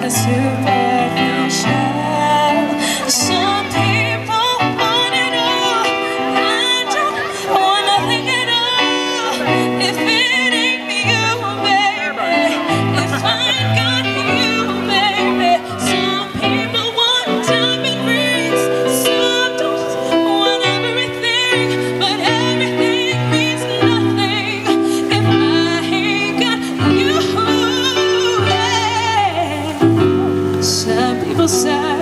Some people want it all. I don't want nothing at all. If it ain't you, baby. If I got you, baby. Some people want diamond rings. Some don't want everything, but everything means nothing if I ain't got you. Some people say